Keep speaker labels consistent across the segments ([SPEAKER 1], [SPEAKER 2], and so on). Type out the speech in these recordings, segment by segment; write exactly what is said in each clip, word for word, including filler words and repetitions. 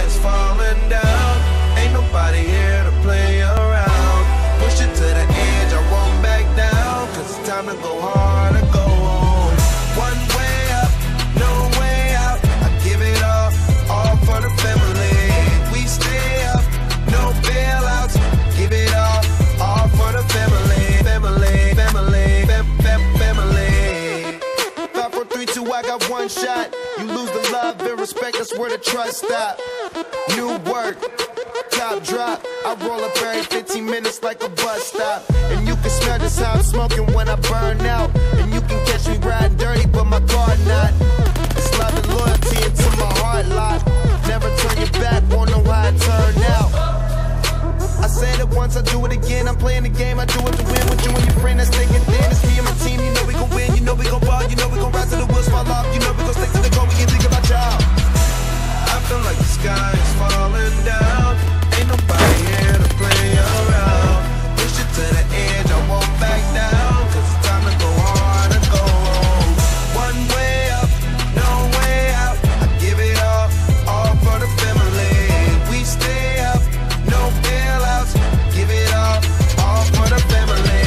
[SPEAKER 1] is falling down. Ain't nobody here to play around. Push it to the edge, I won't back down. Cause it's time to go hard or go home. One way up, no way out. I give it all, all for the family. We stay up, no bailouts. Give it all, all for the family. Family, family, fam, fam, family. Five, four, three, two, I got one shot. You lose the love and respect, that's where the trust stop. New work, top drop. I roll up every fifteen minutes like a bus stop. And you can smell just how I'm smoking when I burn out. And you can catch me riding dirty, but my car not. It's love and loyalty into my heart lot. Never turn your back, won't know how it turned out. I said it once, I do it again. I'm playing the game, I do it to win. With you and your friend that's thinking thin. It's me and my team, you know we gon' win. You know we gon' ball, you know we gon' rise to the wheels fall off. You know we gon' stick to the goal, we ain't think about y'all. I feel like the sky is falling down. Ain't nobody here to play around. Push it to the edge, I won't back down. Cause it's time to go hard and go home. One way up, no way out. I give it all, all for the family. We stay up, no bailouts. Give it all, all for the family.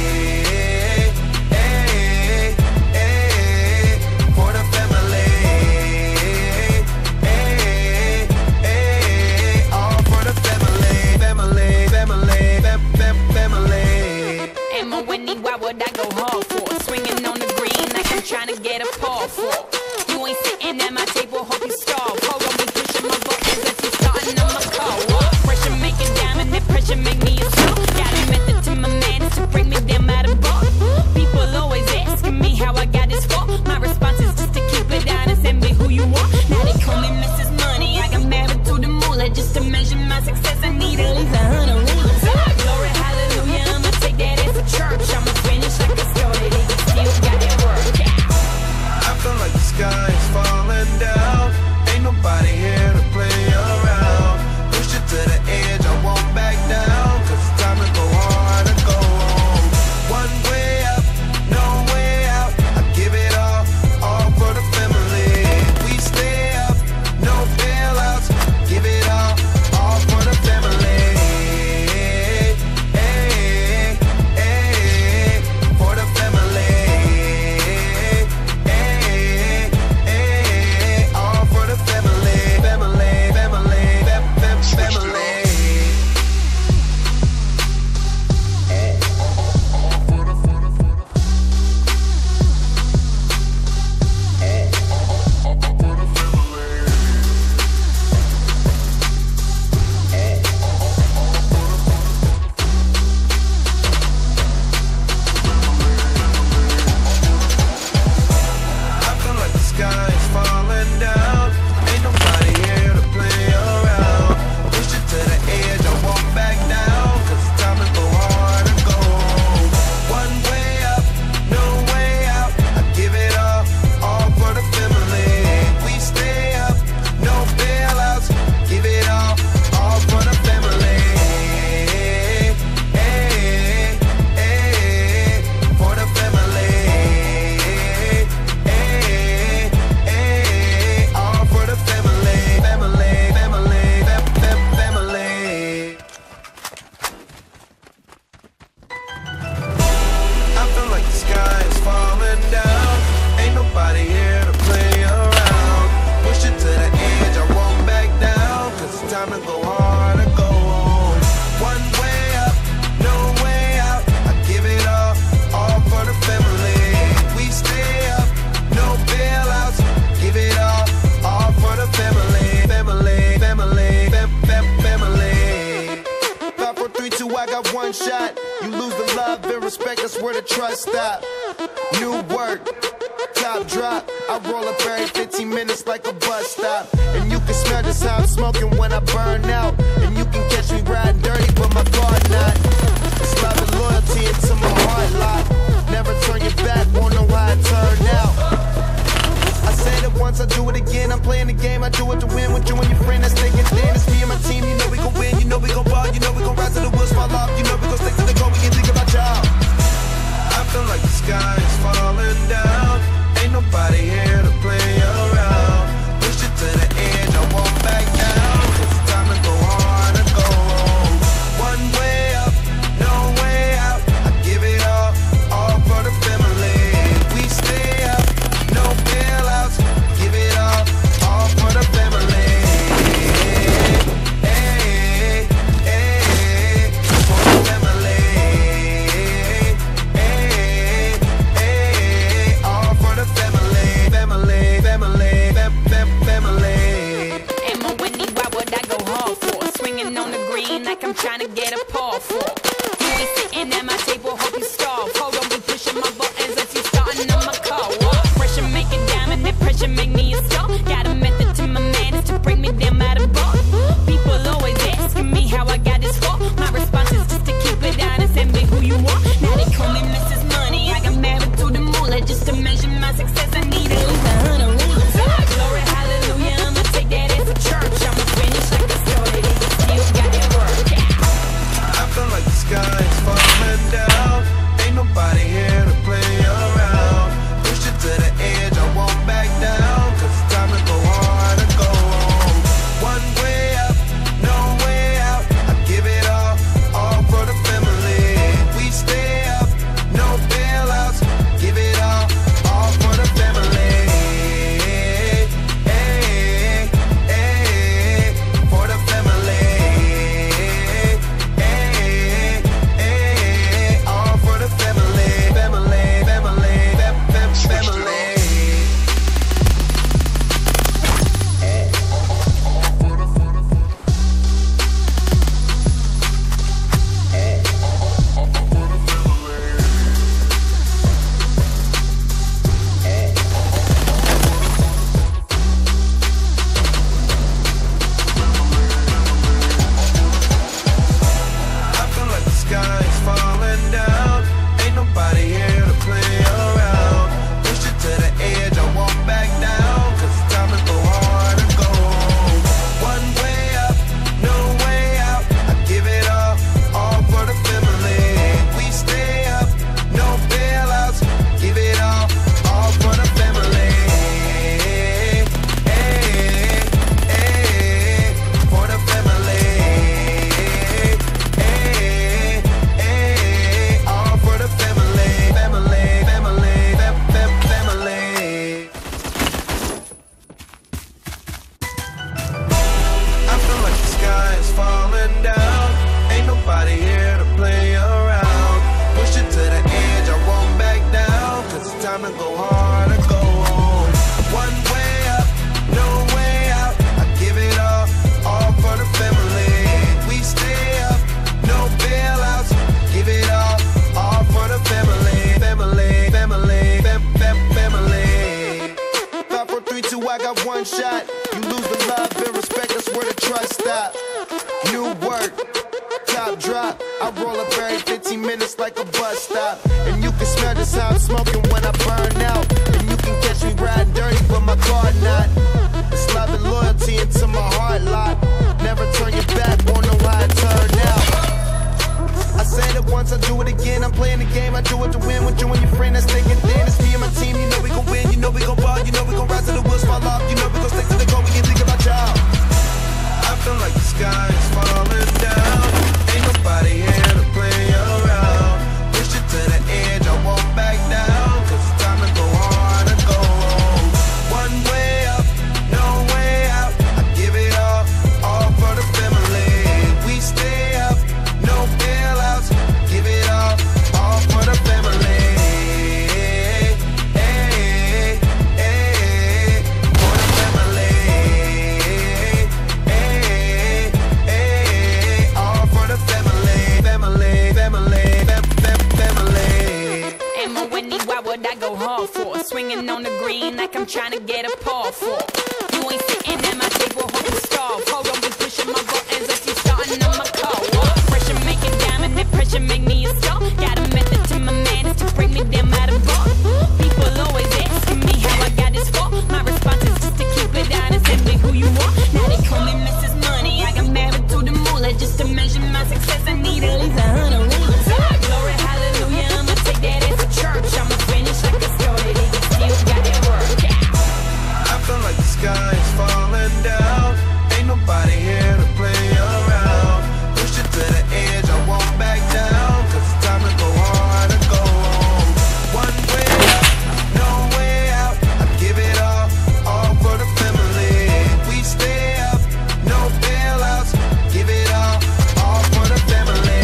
[SPEAKER 1] Hey, hey, for the family. Hey, hey, all for the family. Family, family, fam, fam, family.
[SPEAKER 2] Am I winning? Why would I go hard for? Swinging on the green like I'm trying to get a paw for. You ain't sitting at my table, hope you starve. Hold on, be pushing my buttons as you starting on my car. Pressure make a diamond, that pressure make me a star. Got a method to my madness to bring me down by the bar. People always asking me how I got this far. My response is just to keep it honest and be who you are. Now they call me Missus Money, I got married to the moolah. Just to measure my success, I need at least a hundred rulers. Glory, hallelujah, I'ma take that as a church. I'ma finish like I started it, still got it work.
[SPEAKER 1] I feel like the sky is falling down. Ain't nobody here to play around. Push it to the edge, I won't back down. Cause it's time to go hard and go home. One way up, no way out. I give it all, all for the family. We stay up, no bailouts. Give it all, all for the family. Hey, hey, for the family. Hey, hey, all for the family. Family, family, fam, fam, family. I feel like the sky is falling down. Ain't nobody here to play around. Push it to the edge, I won't back down. Cause it's time to go hard and go home. One way up, no way out. I give it all, all for the family. We stay up, no bailouts. Give it all, all for the family. Hey, hey, for the family. Hey, hey, all for the family. Family, family, fam, fam, family. I feel like the sky is falling down. Ain't nobody here to play around. Push it to the edge, I won't back down. Cause it's time to go hard and go home. One way up, no way out. I give it all, all for the family. We stay up, no bailouts. Give it all, all for the family. Family, family, fam, fam, family. Five, four, three, two, I got one shot. You lose the love and respect, that's where the trust stop. New work, top drop. I roll up every fifteen minutes like a bus stop. And you can smell just how I'm smoking when I burn out. And you can catch me riding dirty, but my car not. It's love and loyalty into my heart lot. Never turn your back, won't know how it turned out. I said it once, I do it again. I'm playing the game, I do it to win. With you and your friend that's thinking thin. It's me and my team, you know we gon' win. You know we gon' ball, you know we gon' rise to the wheels fall off. You know we gon' stick to the goal, we ain't think about y'all. I feel like the sky is falling down. Ain't nobody here to play around. Push it to the edge, I won't back down. two, I got one shot. You lose the love and respect, that's where the trust stop. New work, top drop. I roll up every fifteen minutes like a bus stop. And you can smell the sound smoking when I burn out. And you can catch me riding dirty, but my car not. It's love and loyalty into my heart lot. Never turn your back, won't know how it turned out. I said it once, I do it again. I'm playing the game, I do it to win. With you and your friend, that's thinking thin. It's me and my team, you know we gon' win. You know we gon' ball, you know we gon' rise to the wheels fall off. You know we gon' stick to the goal, we can think about y'all. I feel like the sky is falling down. Ain't nobody here to play around. Push it to the edge, I won't back down. Cause it's time to go hard and go home. One way up, no way out. I give it all, all for the family. We stay up, no bailouts. Give it all, all for the family. Hey, hey, for the family. Hey, hey, all for the family. Family, family, fam, fam, family.
[SPEAKER 2] Am I Whitney? Why would I go hard for? Swinging on the green like I'm trying to get a paw for. You ain't sitting at my table, hope you starve. Hold on, be pushing my buttons as you starting on my car. Pressure make it diamond, that pressure make me a star. Got a method to my madness to bring me down out of bar. People always asking me how I got this far. My response is just to keep it honest and be who you are. Now they call me Missus Money. I got married to the moolah just to measure my success. I need at least a hundred rulers. Glory, hallelujah, I'ma take that as a church. I'ma finish like I started it. You still got that work. Yeah.
[SPEAKER 1] I feel like the sky is falling down. Ain't nobody here to play around. Push it to the edge, I won't back down. Cause it's time to go hard and go home. One way up, no way out. I give it all, all for the family. We stay up, no bailouts. Give it all, all for the family.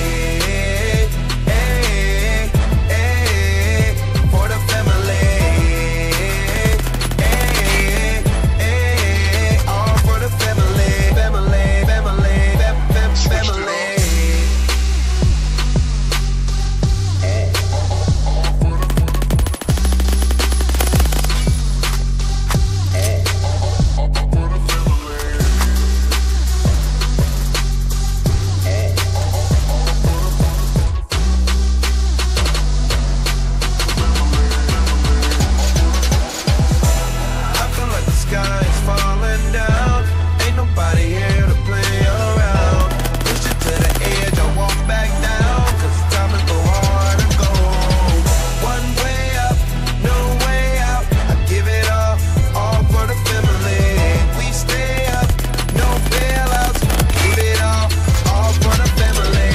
[SPEAKER 1] Hey, hey, for the family. Hey, hey, all for the family. Family, family, fam, fam, family. I feel like the sky is falling down. Ain't nobody here to play around. Push it to the edge, I won't back down. Cause it's time to go hard and go home. One way up, no way out. I give it all, all for the family. We stay up, no bailouts. Give it all, all for the family.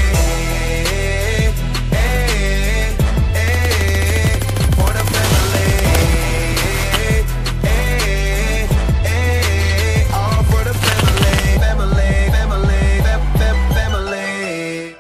[SPEAKER 1] Hey, hey, for the family. Hey, hey, all for the family. Family, family, fam, fam, family.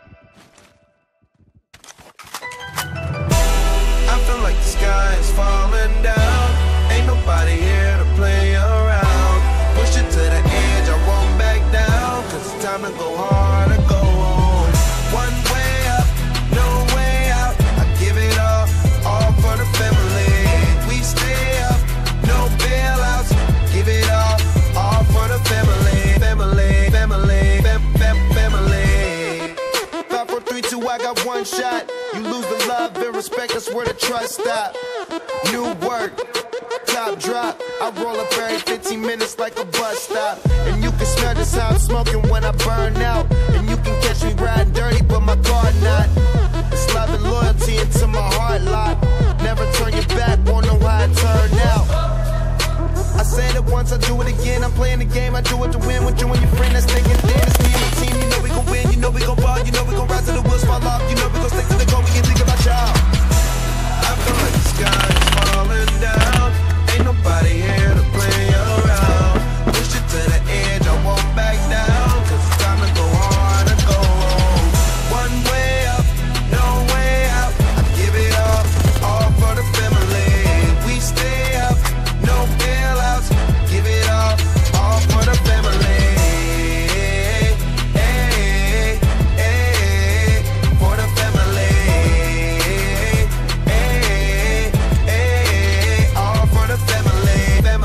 [SPEAKER 1] I feel like the sky is falling down. Ain't nobody here to play around. Push it to the edge, I won't back down. Cause it's time to go hard and go home. One way up, no way out. I give it all, all for the family. We stay up, no bailouts. Give it all, all for the family. Family, family, fam, fam, family. Five, four, three, two, I got one shot. You lose the love and respect, that's where the trust stop. New work, top drop. I roll up every fifteen minutes like a bus stop. And you can smell the sound smoking when I burn out. And you can catch me riding dirty, but my car not. It's love and loyalty into my heart lot. Never turn your back, won't know how it turned out. I said it once, I do it again. I'm playing the game, I do it to win. With you and your friend, that's thinking thin. It's me and my team, you know we gon' win. You know we gon' ball, you know we gon' rise to the wheels fall off. You know we gon' stick to the goal, we can think about y'all. I feel like the sky is falling down. Ain't nobody here to play around. Push it to the edge, I won't back down. Cause it's time to go hard and go home. One way up, no way out. I give it all, all for the family. We stay up, no bailouts. Give it all, all for the family. Hey, hey, for the family. Hey, hey, all for the family.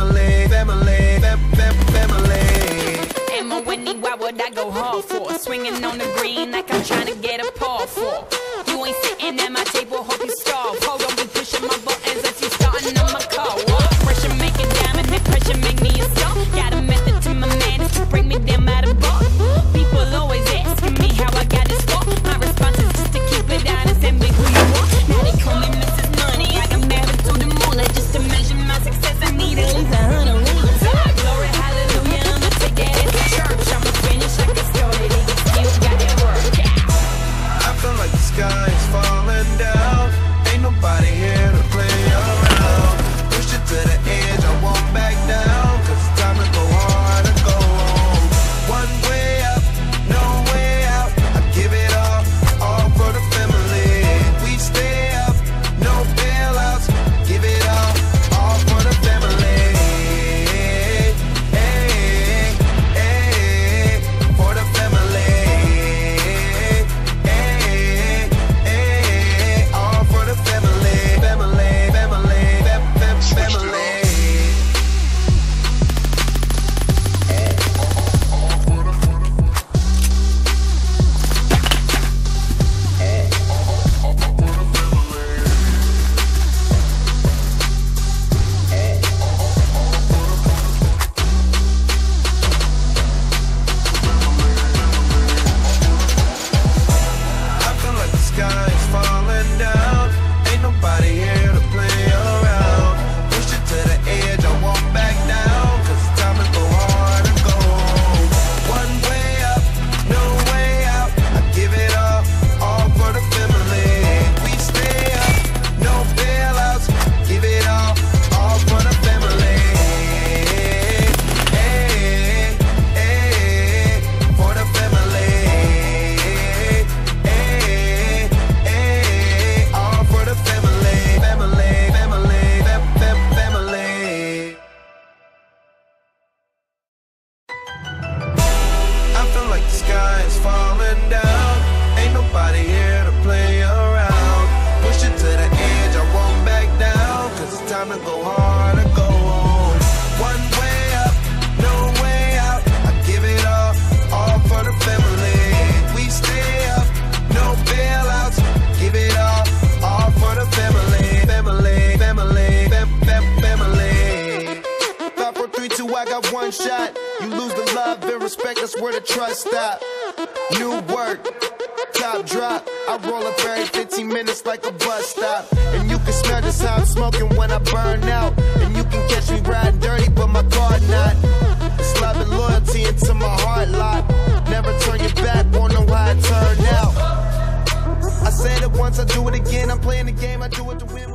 [SPEAKER 2] what I go hard for. Swinging on the green like I'm trying to get a paw for. You ain't sitting at my table, hope you starve. Hold on, be pushing my buttons as you starting on my car. What? Pressure make a diamond, that pressure make me a star. Got a method to my madness to bring me down by the bar. People always asking me how I got this far. My response is just to keep it honest and be who you are. Now they call me Missus Money, I got married to the moolah. Just to measure my success, I need at least a hundred rulers. Glory, hallelujah, I'ma take that as a church. I'ma finish like I started it, you still got that work.
[SPEAKER 1] I feel like the sky is falling down. Ain't nobody here to play around. Push it to the edge, I won't back down. Cause it's time to go hard and go home. One way up, no way out. I give it all, all for the family. We stay up, no bailouts. Give it all, all for the family. Hey, hey, for the family. Hey, hey, all for the family. Family, family, fam, fam, family. I feel like the sky is falling down. Ain't nobody here to play around. Push it to the edge, I won't back down. Cause it's time to go hard and go home. One way up, no way out. I give it all, all for the family. We stay up, no bailouts. Give it all, all for the family. Hey, hey, for the family. Hey, hey, all for the family. Family, family, fam, fam, family. I feel like the sky is falling down. Ain't nobody here to play around. Push it to the edge, I won't back down. Cause it's time to go hard and go home. One way up, no way out. I give it all, all for the family. We stay up, no bailouts. Give it all, all for the family. Family, family, fam, fam, family. Five, four, three, two, I got one shot. You lose the love and respect, that's where the trust stop. New work, top drop. I roll up every fifteen minutes like a bus stop. And you can smell just how I'm smoking when I burn out. And you can catch me riding dirty, but my car not. It's love and loyalty into my heart lot. Never turn your back, won't know how it turned out. I said it once, I do it again. I'm playing the game, I do it to win.